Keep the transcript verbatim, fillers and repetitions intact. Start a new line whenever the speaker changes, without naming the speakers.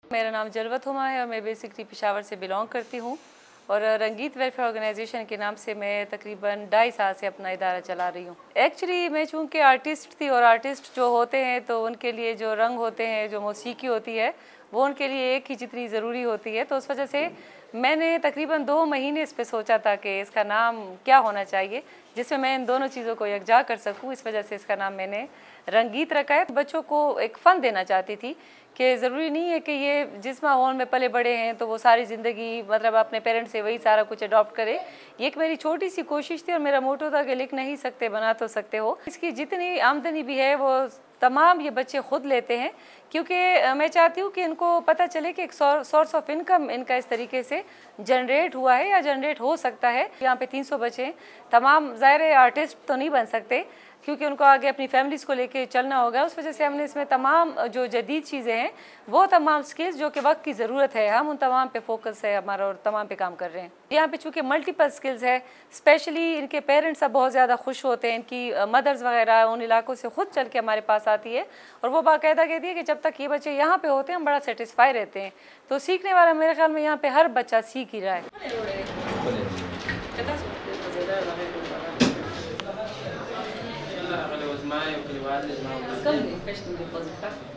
मेरा नाम जलवत हुमा है और मैं बेसिकली पेशावर से बिलोंग करती हूँ और रंगीत वेलफेयर ऑर्गेनाइजेशन के नाम से मैं तकरीबन ढाई साल से अपना इदारा चला रही हूँ। एक्चुअली मैं चूँकि आर्टिस्ट थी और आर्टिस्ट जो होते हैं तो उनके लिए जो रंग होते हैं, जो मौसीकी होती है, वो उनके लिए एक ही जितनी ज़रूरी होती है। तो उस वजह से मैंने तकरीबन दो महीने इस पर सोचा था कि इसका नाम क्या होना चाहिए जिसमें मैं इन दोनों चीज़ों को यकजा कर सकूँ। इस वजह से इसका नाम मैंने रंगीत रखा है। बच्चों को एक फ़न देना चाहती थी कि ज़रूरी नहीं है कि ये जिस माहौल में पले बड़े हैं तो वो सारी ज़िंदगी मतलब अपने पेरेंट्स से वही सारा कुछ अडॉप्ट करे। ये एक मेरी छोटी सी कोशिश थी और मेरा मोटो था कि लिख नहीं सकते बना तो सकते हो। इसकी जितनी आमदनी भी है वो तमाम ये बच्चे खुद लेते हैं, क्योंकि मैं चाहती हूँ कि इनको पता चले कि एक सोर्स ऑफ इनकम इनका इस तरीके से जनरेट हुआ है या जनरेट हो सकता है। यहाँ पे तीन सौ बच्चे हैं, तमाम ज़ाहिर आर्टिस्ट तो नहीं बन सकते क्योंकि उनको आगे अपनी फैमिलीज़ को लेके चलना होगा। उस वजह से हमने इसमें तमाम जो जदीद चीज़ें हैं वो तमाम स्किल्स जो कि वक्त की ज़रूरत है, हम उन तमाम पे फोकस है हमारा और तमाम पे काम कर रहे हैं। यहाँ पे चूँकि मल्टीपल स्किल्स है, स्पेशली इनके पेरेंट्स अब बहुत ज़्यादा खुश होते हैं। इनकी मदर्स वगैरह उन इलाकों से खुद चल के हमारे पास आती है और वो बाकायदा कहती है कि जब तक ये बच्चे यहाँ पे होते हैं हम बड़ा सेटिस्फाई रहते हैं। तो सीखने वाला मेरे ख्याल में यहाँ पे हर बच्चा सीख ही रहा है।
معايا وكل واحد معاهم